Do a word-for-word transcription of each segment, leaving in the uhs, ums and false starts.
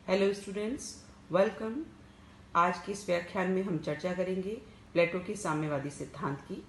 Hello students, welcome. आज के इस व्याख्यान में हम चर्चा करेंगे प्लेटो के साम्यवादी सिद्धांत की।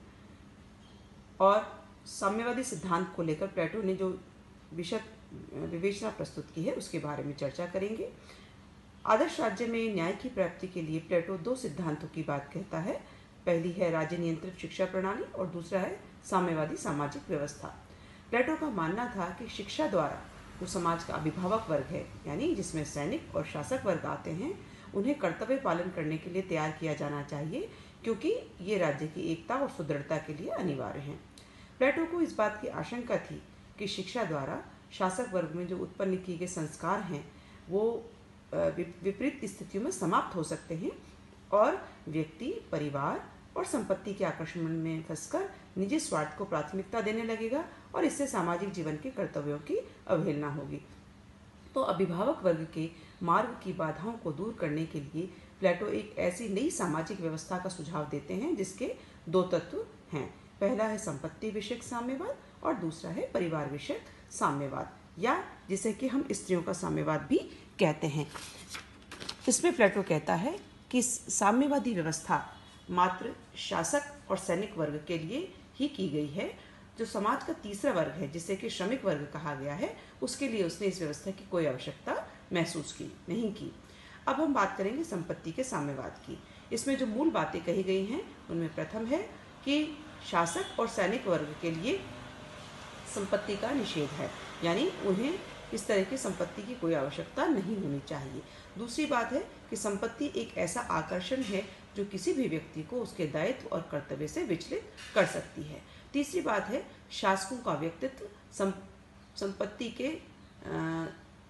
और साम्यवादी सिद्धांत को लेकर प्लेटो ने जो विशद विवेचना प्रस्तुत की है उसके बारे में चर्चा करेंगे। आदर्श राज्य में न्याय की प्राप्ति के लिए प्लेटो दो सिद्धांतों की बात कहता है। पहली है राज्य नियंत्रित शिक्षा प्रणाली और दूसरा है साम्यवादी सामाजिक व्यवस्था। प्लेटो का मानना था कि शिक्षा द्वारा जो समाज का अभिभावक वर्ग है, यानी जिसमें सैनिक और शासक वर्ग आते हैं, उन्हें कर्तव्य पालन करने के लिए तैयार किया जाना चाहिए, क्योंकि ये राज्य की एकता और सुदृढ़ता के लिए अनिवार्य हैं। प्लेटो को इस बात की आशंका थी कि शिक्षा द्वारा शासक वर्ग में जो उत्पन्न किए गए संस्कार हैं वो विपरीत स्थितियों में समाप्त हो सकते हैं और व्यक्ति, परिवार और संपत्ति के आकर्षण में फंसकर निजी स्वार्थ को प्राथमिकता देने लगेगा और इससे सामाजिक जीवन के कर्तव्यों की अवहेलना होगी। तो अभिभावक वर्ग के मार्ग की बाधाओं को दूर करने के लिए प्लेटो एक ऐसी नई सामाजिक व्यवस्था का सुझाव देते हैं जिसके दो तत्व हैं। पहला है संपत्ति विषयक साम्यवाद और दूसरा है परिवार विषयक साम्यवाद, या जिसे कि हम स्त्रियों का साम्यवाद भी कहते हैं। इसमें प्लेटो कहता है कि साम्यवादी व्यवस्था मात्र शासक और सैनिक वर्ग के लिए ही की गई है। जो समाज का तीसरा वर्ग है, जिसे कि श्रमिक वर्ग कहा गया है, उसके लिए उसने इस व्यवस्था की कोई आवश्यकता महसूस की नहीं की। अब हम बात करेंगे संपत्ति के साम्यवाद की। इसमें जो मूल बातें कही गई हैं उनमें प्रथम है कि शासक और सैनिक वर्ग के लिए संपत्ति का निषेध है, यानी उन्हें इस तरह की संपत्ति की कोई आवश्यकता नहीं होनी चाहिए। दूसरी बात है कि संपत्ति एक ऐसा आकर्षण है जो किसी भी व्यक्ति को उसके दायित्व और कर्तव्य से विचलित कर सकती है। तीसरी बात है शासकों का व्यक्तित्व संपत्ति के आ,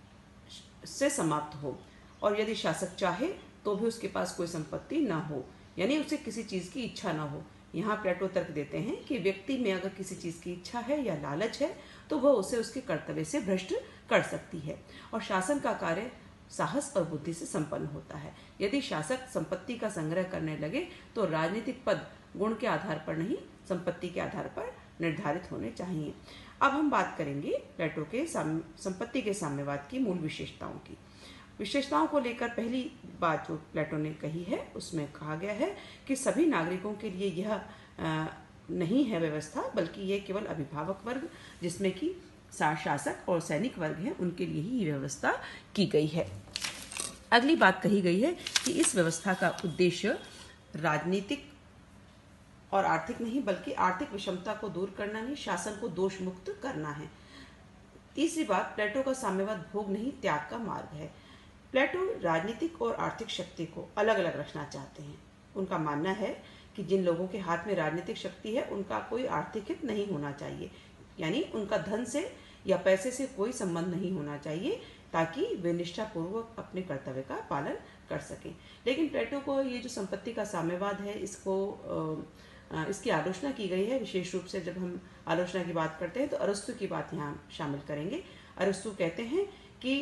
से समाप्त हो, और यदि शासक चाहे तो भी उसके पास कोई संपत्ति ना हो, यानी उसे किसी चीज़ की इच्छा ना हो। यहाँ प्लेटो तर्क देते हैं कि व्यक्ति में अगर किसी चीज़ की इच्छा है या लालच है तो वह उसे उसके कर्तव्य से भ्रष्ट कर सकती है, और शासन का कार्य साहस और बुद्धि से संपन्न होता है। यदि शासक संपत्ति का संग्रह करने लगे तो राजनीतिक पद गुण के आधार पर नहीं, संपत्ति के आधार पर निर्धारित होने चाहिए। अब हम बात करेंगे प्लेटो के संपत्ति के साम्यवाद की मूल विशेषताओं की। विशेषताओं को लेकर पहली बात जो प्लेटो ने कही है उसमें कहा गया है कि सभी नागरिकों के लिए यह आ, नहीं है व्यवस्था, बल्कि यह केवल अभिभावक वर्ग, जिसमें कि शासक और सैनिक वर्ग हैं, उनके लिए ही व्यवस्था की गई है। अगली बात कही गई है कि इस व्यवस्था का उद्देश्य राजनीतिक और आर्थिक नहीं, बल्कि आर्थिक विषमता को दूर करना नहीं, शासन को दोष मुक्त करना है। तीसरी बात, प्लेटो का साम्यवाद भोग नहीं त्याग का मार्ग है। प्लेटो राजनीतिक और आर्थिक शक्ति को अलग अलग रखना चाहते हैं। उनका मानना है कि जिन लोगों के हाथ में राजनीतिक शक्ति है उनका कोई आर्थिक हित नहीं होना चाहिए, यानी उनका धन से या पैसे से कोई संबंध नहीं होना चाहिए, ताकि वे निष्ठापूर्वक अपने कर्तव्य का पालन कर सकें। लेकिन प्लेटो को ये जो संपत्ति का साम्यवाद है, इसको इसकी आलोचना की गई है। विशेष रूप से जब हम आलोचना की बात करते हैं तो अरस्तु की बात यहाँ शामिल करेंगे। अरस्तु कहते हैं कि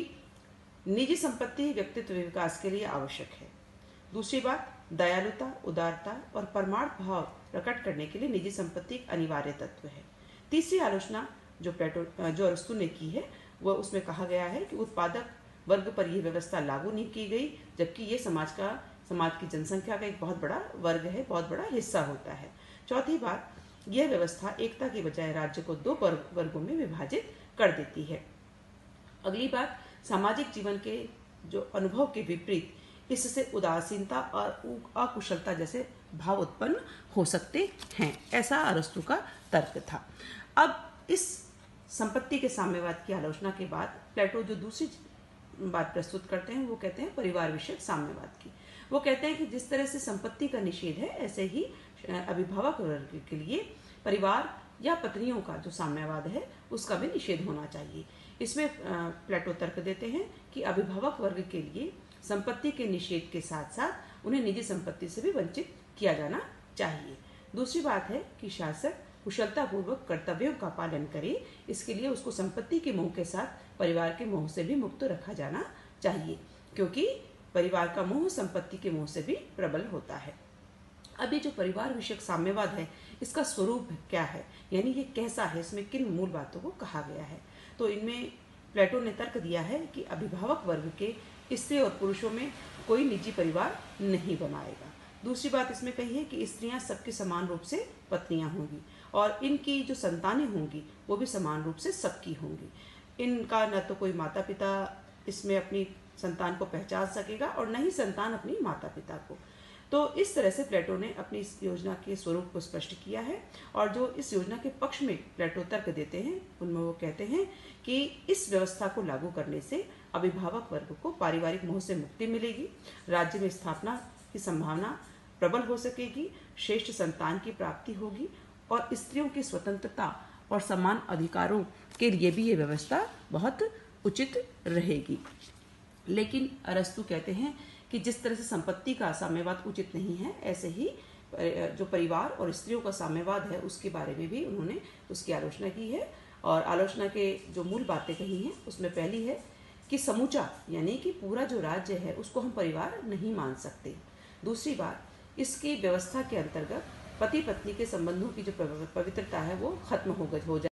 निजी संपत्ति व्यक्तित्व विकास के लिए आवश्यक है। दूसरी बात, दयालुता, उदारता और परमार्थ भाव प्रकट करने के लिए निजी संपत्ति एक अनिवार्य तत्व है। तीसरी आलोचना जो प्लेटो जो अरस्तु ने की है वह उसमें कहा गया है कि उत्पादक वर्ग पर यह व्यवस्था लागू नहीं की गई, जबकि ये समाज का समाज की जनसंख्या का एक बहुत बड़ा वर्ग है, बहुत बड़ा हिस्सा होता है। चौथी बात, यह व्यवस्था एकता की बजाय राज्य को दो वर्गों में विभाजित कर देती है। अगली बात, सामाजिक जीवन के जो अनुभव के विपरीत इससे उदासीनता और अकुशलता जैसे भाव उत्पन्न हो सकते हैं, ऐसा अरस्तु का तर्क था। अब इस संपत्ति के साम्यवाद की आलोचना के बाद प्लेटो जो दूसरी बात प्रस्तुत करते हैं वो कहते हैं परिवार विषयक साम्यवाद की। वो कहते हैं कि जिस तरह से संपत्ति का निषेध है, ऐसे ही अभिभावक वर्ग के लिए परिवार या पत्नियों का जो साम्यवाद है उसका भी निषेध होना चाहिए। इसमें प्लेटो तर्क देते हैं कि अभिभावक वर्ग के लिए संपत्ति के निषेध के साथ साथ उन्हें निजी संपत्ति से भी वंचित किया जाना चाहिए। दूसरी बात है कि शासक कुशलतापूर्वक कर्तव्यों का पालन करे, इसके लिए उसको संपत्ति के मोह के साथ परिवार के मोह से भी मुक्त रखा जाना चाहिए, क्योंकि परिवार का मोह संपत्ति के मोह से भी प्रबल होता है। अब ये जो परिवार विषयक साम्यवाद है इसका स्वरूप क्या है, यानी ये कैसा है, इसमें किन मूल बातों को कहा गया है। तो इनमें प्लेटो ने तर्क दिया है कि अभिभावक वर्ग के स्त्री और पुरुषों में कोई निजी परिवार नहीं बनाएगा। दूसरी बात इसमें कही है कि स्त्रियां सबके समान रूप से पत्नियां होंगी और इनकी जो संतानें होंगी वो भी समान रूप से सबकी होंगी। इनका न तो कोई माता पिता इसमें अपनी संतान को पहचान सकेगा और न ही संतान अपनी माता पिता को। तो इस तरह से प्लेटो ने अपनी इस योजना के स्वरूप को स्पष्ट किया है। और जो इस योजना के पक्ष में प्लेटो तर्क देते हैं उनमें वो कहते हैं कि इस व्यवस्था को लागू करने से अभिभावक वर्ग को पारिवारिक मोह से मुक्ति मिलेगी, राज्य में स्थापना की संभावना प्रबल हो सकेगी, श्रेष्ठ संतान की प्राप्ति होगी और स्त्रियों की स्वतंत्रता और समान अधिकारों के लिए भी ये व्यवस्था बहुत उचित रहेगी। लेकिन अरस्तु कहते हैं कि जिस तरह से संपत्ति का साम्यवाद उचित नहीं है, ऐसे ही जो परिवार और स्त्रियों का साम्यवाद है उसके बारे में भी उन्होंने उसकी आलोचना की है। और आलोचना के जो मूल बातें कही हैं उसमें पहली है कि समूचा यानी कि पूरा जो राज्य है उसको हम परिवार नहीं मान सकते। दूसरी बात, इसकी व्यवस्था के अंतर्गत पति पत्नी के संबंधों की जो पवित्रता है वो खत्म हो जाए